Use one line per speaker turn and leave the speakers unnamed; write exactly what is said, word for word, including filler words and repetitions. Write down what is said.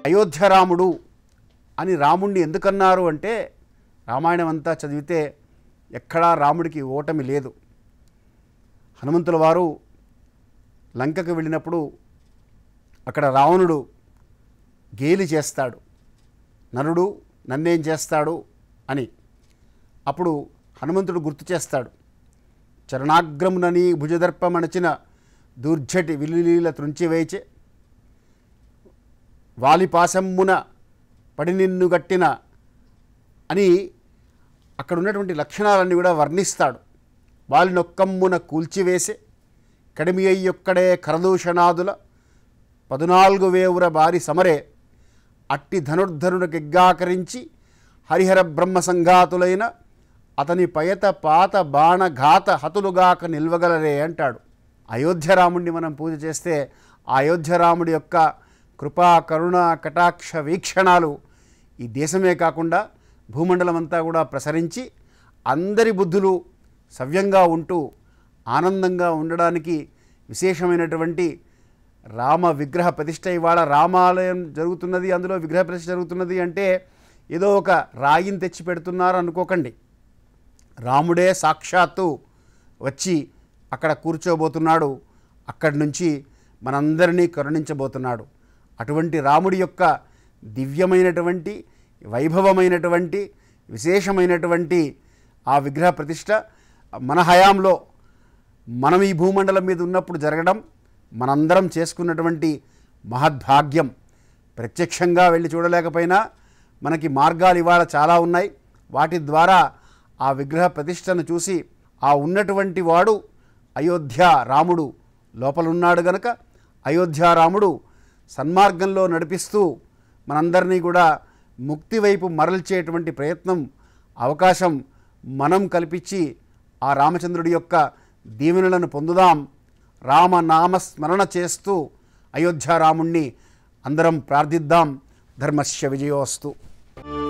అయోధ్యరాముడు అని రాముణ్ణి ఎందుకన్నారు అంటే, రామాయణం అంతా చదివితే ఎక్కడా రాముడికి ఓటమి లేదు. హనుమంతుల వారు లంకకు వెళ్ళినప్పుడు అక్కడ రావణుడు గేలి చేస్తాడు, నరుడు నన్నేం చేస్తాడు అని. అప్పుడు హనుమంతుడు గుర్తు చేస్తాడు, చరణాగ్రమునని భుజదర్పమణచిన దూర్జటి విలులీల త్రుంచివేచే వాలిపాశమ్మున పడి నిన్ను గట్టిన అని అక్కడ ఉన్నటువంటి లక్షణాలన్నీ కూడా వర్ణిస్తాడు. వాలినొక్కమ్మున కూల్చివేసే కడిమి అయ్యొక్కడే కరదూషణాదుల పదునాలుగు వేవుర బారి సమరే అట్టి ధనుర్ధనుడికిగ్గాకరించి హరిహర బ్రహ్మ సంఘాతులైన అతని పయత పాత బాణఘాత హతులుగాక నిల్వగలరే అంటాడు. అయోధ్యరాముడిని మనం పూజ చేస్తే ఆ అయోధ్యరాముడి యొక్క కృపా కరుణ కటాక్ష వీక్షణాలు ఈ దేశమే కాకుండా భూమండలం అంతా కూడా ప్రసరించి అందరి బుద్ధులు సవ్యంగా ఉంటూ ఆనందంగా ఉండడానికి విశేషమైనటువంటి రామ విగ్రహ ప్రతిష్ఠ. ఇవాళ రామాలయం జరుగుతున్నది, అందులో విగ్రహ ప్రతిష్ఠ జరుగుతున్నది అంటే ఏదో ఒక రాయిని తెచ్చి పెడుతున్నారు అనుకోకండి. రాముడే సాక్షాత్తు వచ్చి అక్కడ కూర్చోబోతున్నాడు, అక్కడి నుంచి మనందరినీ కరుణించబోతున్నాడు. అటువంటి రాముడి యొక్క దివ్యమైనటువంటి వైభవమైనటువంటి విశేషమైనటువంటి ఆ విగ్రహ ప్రతిష్ఠ మన హయాంలో మనం ఈ భూమండలం మీద ఉన్నప్పుడు జరగడం మనందరం చేసుకున్నటువంటి మహద్భాగ్యం. ప్రత్యక్షంగా వెళ్ళి చూడలేకపోయినా మనకి మార్గాలు ఇవాళ చాలా ఉన్నాయి. వాటి ద్వారా ఆ విగ్రహ ప్రతిష్టను చూసి ఆ ఉన్నటువంటి వాడు అయోధ్య రాముడు లోపలున్నాడు గనక అయోధ్య రాముడు సన్మార్గంలో నడిపిస్తూ మనందరినీ కూడా ముక్తి వైపు మరల్చేటువంటి ప్రయత్నం అవకాశం మనం కల్పించి ఆ రామచంద్రుడి యొక్క దీవెనలను పొందుదాం. రామనామస్మరణ చేస్తూ అయోధ్య రాముణ్ణి అందరం ప్రార్థిద్దాం. ధర్మస్య విజయోస్తు.